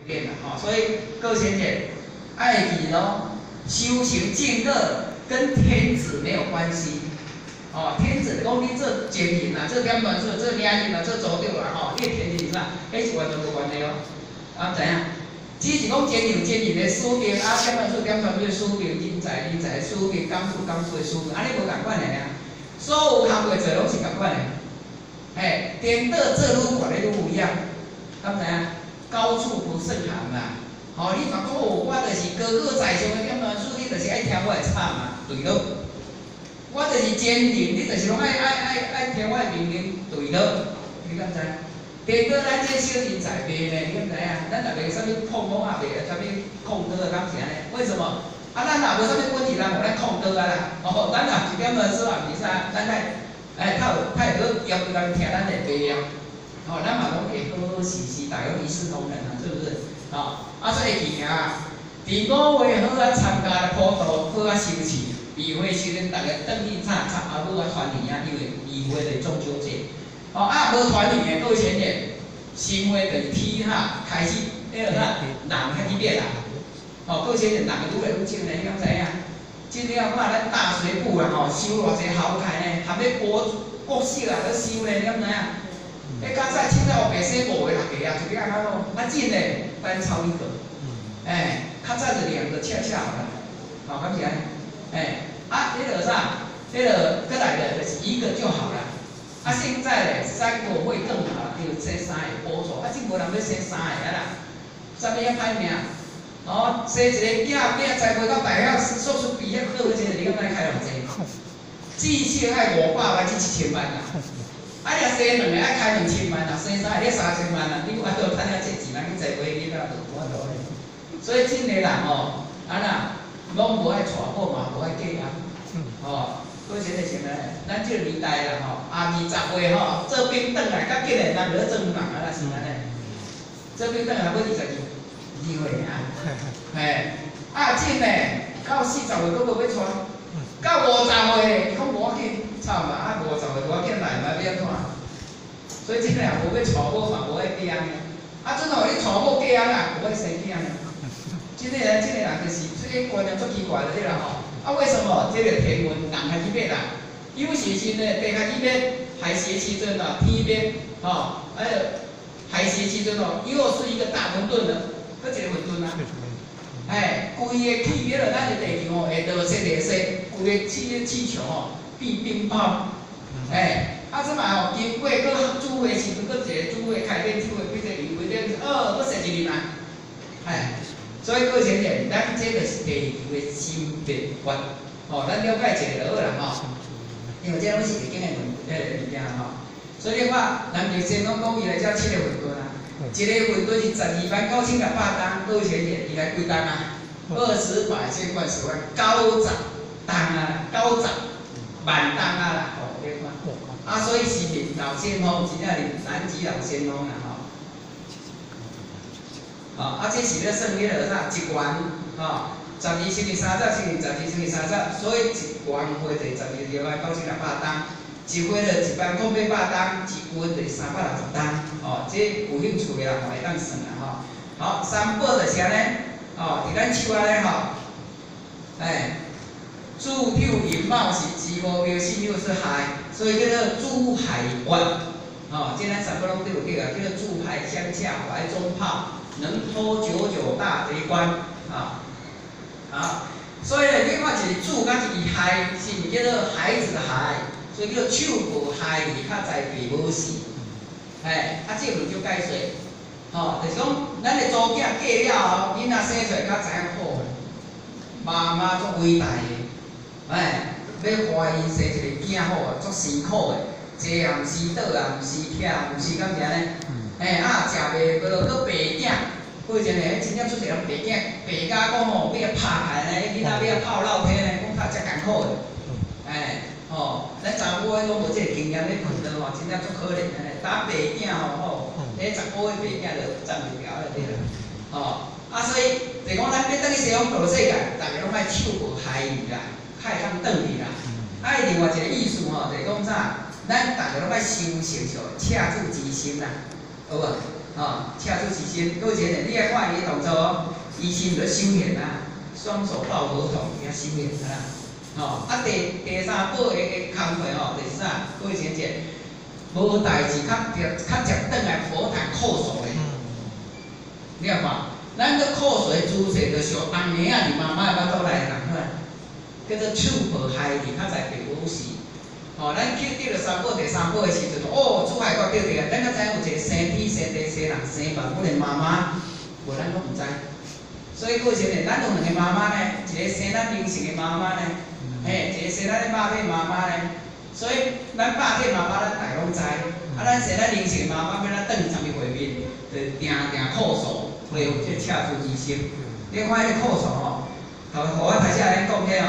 练啦，吼，所以各位先生爱记咯，修行净乐跟天子没有关系。哦，天子讲你做奸人啦，做点乱做，做领人啦，做组长啦，吼，你天人啦，迄是完全无关系哦。啊，知影？只是讲奸人的使命，啊，点传的使命，人才的使命，工处的使命，安尼无共款的呀。所有行业做拢是共款的。哎，颠倒做愈悬的愈有样，敢知影？高处不胜寒啦。吼，你若讲哦，我就是高高在上的点传书，你就是爱听我的吵嘛，对咯。我就是奸人，你就是拢爱听我的命令，对咯？你敢知？颠倒咱这小人才袂呢，你敢知影？咱也袂啥物控股也袂啥物控刀啊，敢是安尼？为什么？啊，咱也无啥物本事，咱无咱控刀啊啦。哦，咱若一点传书也袂使，咱哎，他有要求咱听，咱会袂啊。哦，咱嘛拢会好好实施，大家一视同仁啊，是不是？哦，啊，所以记名啊，第5月好啊参加普渡，好啊修持。议会时阵，大家转去插阿母啊团圆啊，因为议会的中秋节。哦啊，无团圆的，各位先生，新会就是天下开始，人开始变啦。哦，各位先生，人愈来愈少呢，你敢知影？今天看咱大水库啦，吼，收偌济豪凯呢，含咧国色啊，咧收呢，你敢知影？迄较早凊彩黑白洗5个6个啊，就变安怎咯？啊，真诶，咱抄一个。哎，较早就2个恰恰啦，好，敢是安尼？哎，啊，那个啥，那个过来的就是一个就好了。啊，现在呢，3个会更好了，有生3个补助，啊，真无人要生3个啊啦。啥物遐歹命？哦，生一个囝才袂到大学硕士毕业，好个钱，你敢知开偌济？至少爱500万至1000万啦。啊，你若生2个爱开2000万啦，生3个你3000万啦，你还要趁了这钱，咱去在买你哪无法度咧？所以真个人哦，啊啦。拢无爱娶某嘛，无爱嫁人，吼，过前个前来，咱这个年代啦吼，20岁吼，做兵转来，较紧个人就做人啊啦，是安尼。做兵转来要22岁啊，嘿，啊真诶，到40岁都无要娶，到50岁，伊讲无要紧，操嘛，啊50岁无要紧来，嘛要安怎？所以真个人无要娶某嘛，无爱嫁人，啊，阵吼你娶某嫁人啊，无爱生囝呢。这个人就是这个观念足奇怪的对啦吼。啊，为什么这个天文人开始变啦？有时阵呢，地开始变，海蛇时阵啊，天变，吼，还有海蛇时阵哦，又是一个大混沌了，搁一个混沌啊。哎，规个气变了，咱个地球哦，会落雪落雪，规个气球哦变冰雹。哎，啊，即摆哦，经过搁煮的时阵，搁一个煮的开电煮的，几个零几点，搁射一日嘛，哎。所以各位先生，咱这个是地球的心变法，吼，咱了解一下就好啦吼。因为这拢是易经的物件吼。所以你看，南极仙拢讲伊来遮7个混沌啊，一个混沌是12万9600担，各位先生，伊来几担啊？20百千万10万90担啊，90万担啊啦，吼，你看。啊，所以是老仙风，真正是南极老仙风啦吼。啊，这是咧算迄个啥一元，吼，12乘以30乘以12乘以30，所以一元会就12万9600担，一回就10800担，一元就360担，哦，这有兴趣的人会当算啦，吼。好，三宝就是安尼，哦，伫咱手安尼吼，哎，柱跳银茂是吉无庙，信又是海，所以叫做珠海湾，哦，这咱三宝拢对有对啊，叫做珠海乡下怀中炮。能托99大贼官啊，好，所以呢，你看一个主甲一个海，是毋叫做孩子的孩，所以叫做手无害，较在地无事。哎，啊，这个就解说，吼，就是讲咱的祖囝嫁了后，囡仔生出来较知影苦的，妈妈足伟大的，哎，要怀孕生一个囝好啊，足辛苦的，坐也毋是，倒也毋是，徛也毋是，敢是安尼？哎，啊，食袂落，搁白囝，过前咧，真正出一个白囝，白甲讲吼，要拍开呢，囡仔要泡老天呢，讲较遮艰苦的。哎，吼，咱查某诶拢无即个经验咧困到吼，真正足可怜的。打白囝吼，迄10个月白囝就站袂牢了对啦。吼，啊，所以就讲咱要等去西方大世界，大家拢爱手无害去啦，较会当转去啦。啊，另外一个意思吼，就是讲啥？咱大家拢爱修行着，恰住之心啦。好无？ 恰出其心。各位姐妹，你来看伊动作哦，伊心在修行啊，双手抱合同，伊修行啦。第三步的工课就是啥？各位姐姐，无代志较接转来佛坛叩首的。你看嘛，咱这叩首的姿势，就像当年啊，你妈妈巴肚内的人叫做手抱海里，较在白武士。咱去到了第三步的时阵，主海国对着，咱较知有一个生天、生地、生人、生万物的妈妈，无咱都唔知。所以各位姐妹，咱有两个妈妈呢，一个生咱灵性的妈妈呢，一个生咱的肉体妈妈呢。所以咱肉体妈妈咱大拢知，咱生咱灵性的妈妈要咱转啥物画面，就定叩首，维护这恰出其心。你看迄个叩首互我头先来讲迄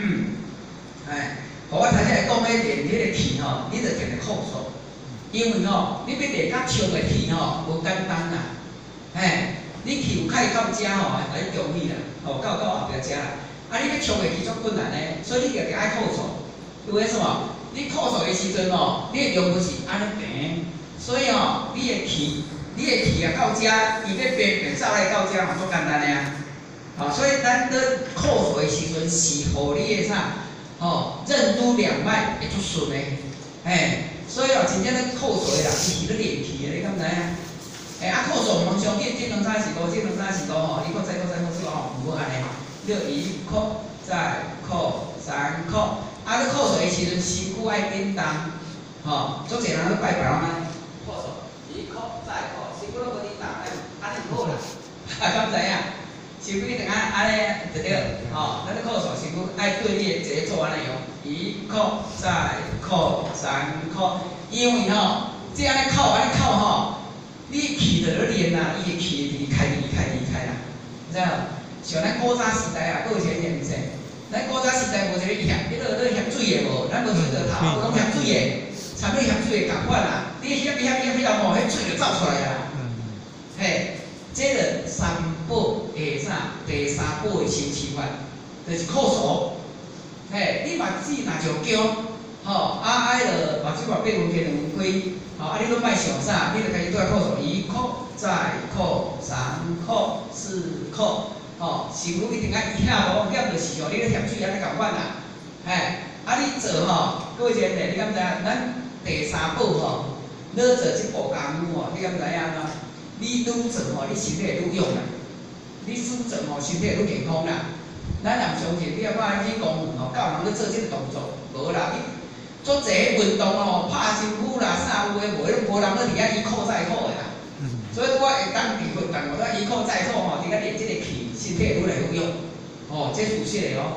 互我头先来讲迄练迄个气你就定个叩首，因为你要练甲唱个气无简单啦，你气有开到遮来容易啦，到后壁遮啦，你要唱个气足困难嘞，所以你定爱叩首，为什么？你叩首的时阵你的用不是安尼平，所以你的气到遮，伊要变走来到遮足简单的所以咱咧叩首的时阵是互你的啥？任督两脉会足顺的，所以真正咧叩首的人，伊是咧练气的，你敢知影？叩首唔通上紧，这两三是多，这两三是多你搁再唔好安尼，你就一叩再叩三叩，你叩首的时阵身躯爱叮当，足侪人咧拜拜拢安尼叩首，一叩再叩，身躯拢无叮当，安尼唔好啦，敢知影？身躯一定安尼就对，咱咧叩首身躯爱对你的节奏安尼用，一叩再叩三叩，因为这安尼叩你气就咧练啦，伊的气离开啦，知影？像咱古早时代啊，佫有前年毋是？咱古早时代无一个咸，迄落咸水的无，咱无水着头，拢咸水的，差不多咸水的共款啦。你咸了迄水就走出来啦。这个三宝的啥？第三宝的新习惯，就是叩首。你目睭若上强，迄落目睭8分开2分开，你拢莫想啥，你就开始对叩首，一叩再叩三叩四叩，身躯一定爱一下无，险就是像你咧咸水安尼共款啦。你做各位姐妹，你敢知影？咱第三宝你做这步功夫你敢知影你愈做你身体会愈勇啦，你愈做身体会愈健康啦。咱若唔相信，你要看去公园教人去做这个动作，无啦，你做这运动拍身躯啦，啥有诶无人去伫遐一叩再叩的啦。所以我会当伫运动，我一叩再叩伫遐练这个气，身体愈来愈勇。这属实的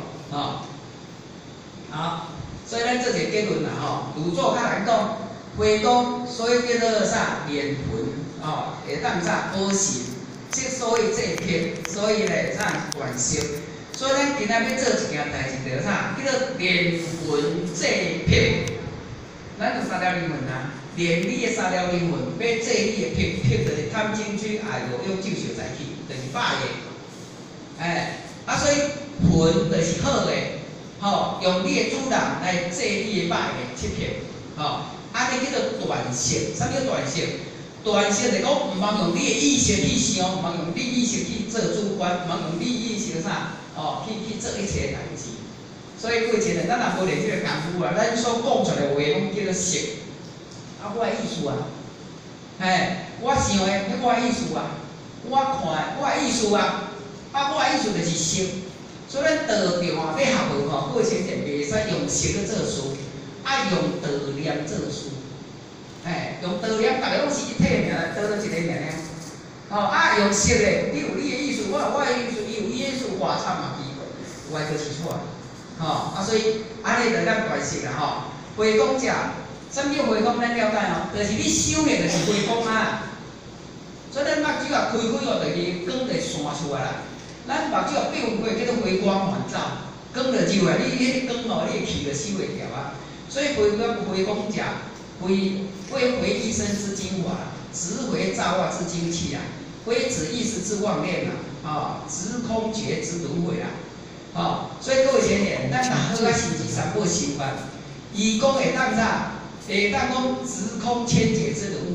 好，所以咱做一个结论啦如做较难讲，回功所以叫做啥练魂会当啥保神，所以这篇，所以咧啥观息。所以咱今仔要做一件代志，叫啥？叫做练魂制魄。咱有三条灵魂练你的三条灵魂，要制你的魄，魄就是贪嗔痴爱恶欲酒色财气，就是霸业。所以魂就是好的，用你的主人来制你的歹的七魄，安尼叫做断色。啥叫断色？断色就是讲，毋通用你的意识去想，毋通用你意识去做主观，毋通用你意识啥？去做一切代志。所以各位亲人，咱若无练这个功夫咱所讲出来的话，拢叫做色。我的意思我想的，迄我的意思我看我的意思我的意思就是色。所以咱道着要学无各位亲人，袂使用色去做事，爱用道念做事。用道念，大家拢是一体尔，道就一个尔。用色的，你有你的意思，我有我的意思，伊有伊的意思，外惨嘛奇怪，有爱就试出来。所以安尼就咱断色啦回光者，什么叫回光？咱了解就是你修炼就是回光所以咱目睭开就是光就散出来啦。咱目睭8分开叫做回光返照，光就入来，你迄个光你的气就收袂掉所以回光者，回一生之精华，直回造化之精气挥指一时之妄念直空觉之轮回所以各位前年，咱若好啊，是第三步修法，义工会当啥？会当讲直空千劫之轮回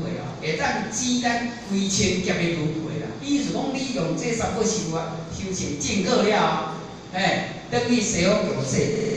会当止咱规千劫的轮回啦。意思讲，你用这三个修啊，修成正果了，等于西方有说。